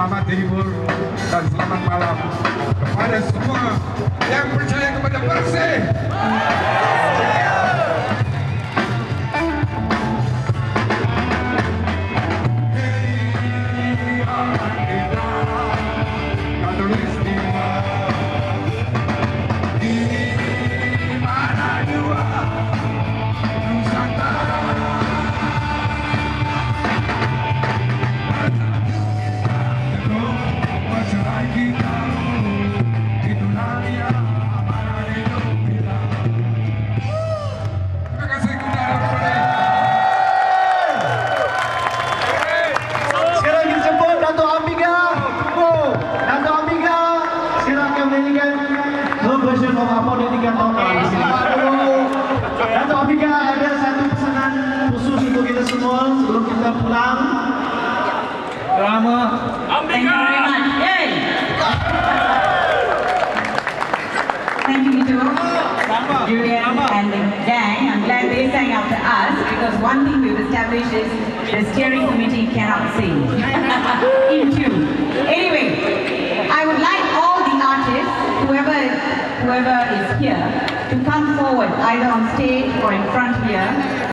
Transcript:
selamat hibur dan selamat malam kepada semua yang percaya kepada Bersih. Ada satu pesanan khusus untuk kita semua sebelum kita pulang. Drama. Thank you very much. Yay! Thank you, Mito, Julian, and the gang. I'm glad they sang after us because one thing we've established is the steering committee cannot sing in tune. Anyway, I would like all the artists, whoever is here, to come forward either on stage or in front here.